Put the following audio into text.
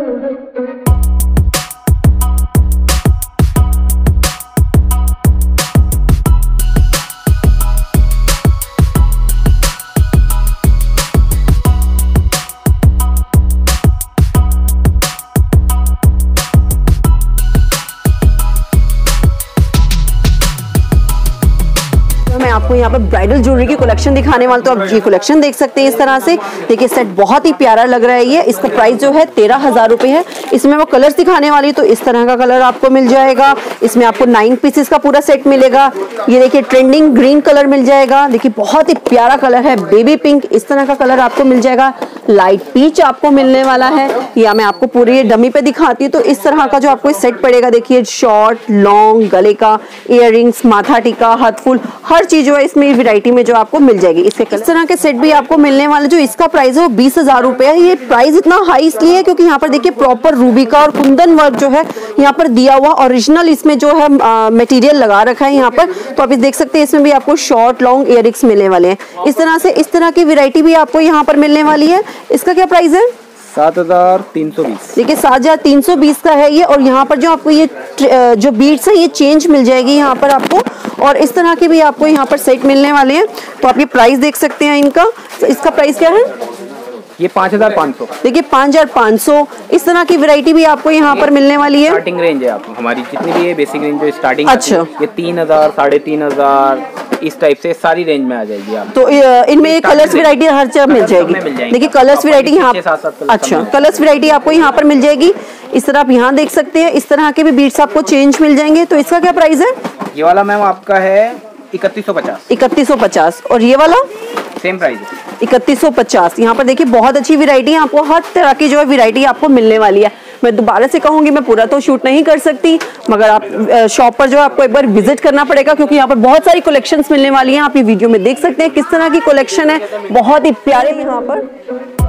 मैं आपको यहाँ पर ब्राइडल ज्वेलरी की कलेक्शन दिखाने वाला, तो आप ये कलेक्शन देख सकते हैं इस तरह से। देखिए सेट बहुत ही प्यारा लग रहा है ये। इसका प्राइस जो है 13,000 रुपए है। इसमें वो कलर्स दिखाने वाली, तो इस तरह का कलर आपको मिल जाएगा। इसमें आपको 9 पीसेस का पूरा सेट मिलेगा। ये देखिए ट्रेंडिंग ग्रीन कलर मिल जाएगा। देखिए बहुत ही प्यारा कलर है, बेबी पिंक इस तरह का कलर आपको मिल जाएगा। लाइट पीच आपको मिलने वाला है। या मैं आपको पूरी ये डमी पे दिखाती हूँ, तो इस तरह का जो आपको सेट पड़ेगा। देखिए शॉर्ट, लॉन्ग, गले का, इयररिंग्स, माथा टीका, हाथ फुल, हर चीज जो है इसमें वैरायटी में जो आपको मिल जाएगी। इस तरह के सेट भी आपको मिलने वाले। जो इसका प्राइस है वो 20,000 रुपए है। ये प्राइस इतना हाई इसलिए है क्योंकि यहाँ पर देखिए प्रॉपर रूबी का और कुंदन वर्क जो है यहाँ पर दिया हुआ, ओरिजिनल इसमें जो है मटेरियल लगा रखा है यहाँ पर। तो आप देख सकते हैं इसमें भी आपको शॉर्ट, लॉन्ग इयररिंग्स मिलने वाले हैं। इस तरह से इस तरह की वैरायटी भी आपको यहाँ पर मिलने वाली है। इसका क्या प्राइस है? 7,320। देखिए 7,320 का है ये। और यहाँ पर जो आपको ये जो बीड्स है ये चेंज मिल जाएगी यहाँ पर आपको। और इस तरह के भी आपको यहाँ पर सेट मिलने वाले हैं। तो आप ये प्राइस देख सकते हैं इनका। तो इसका प्राइस क्या है? ये 5,500। देखिए 5,500। इस तरह की वैरायटी भी आपको यहाँ पर मिलने वाली है। स्टार्टिंग रेंज है आपको हमारी जितनी भी है बेसिक रेंज जो स्टार्टिंग। अच्छा। ये 3,000, 3,500 इस टाइप से सारी रेंज में आ जाएगी आप। तो इनमें कलर्स वैरायटी हर जगह मिल जाएगी। देखिए कलर्स वैरायटी यहाँ, अच्छा कलर्स वैरायटी आपको यहाँ पर मिल जाएगी। इस तरह आप यहाँ देख सकते हैं। इस तरह के भी बीट्स आपको चेंज मिल जाएंगे। तो इसका क्या प्राइस है? ये वाला मैम आपका है 3150। 3150। और ये वाला सेम प्राइस है 3150। यहाँ पर देखिए बहुत अच्छी वैरायटी है। आपको हर तरह की जो है वैरायटी आपको मिलने वाली है। मैं दोबारा से कहूंगी, मैं पूरा तो शूट नहीं कर सकती, मगर आप शॉप पर जो है आपको एक बार विजिट करना पड़ेगा क्योंकि यहाँ पर बहुत सारी कलेक्शंस मिलने वाली हैं। आप ये वीडियो में देख सकते हैं किस तरह की कलेक्शन है। बहुत ही प्यारे यहाँ पर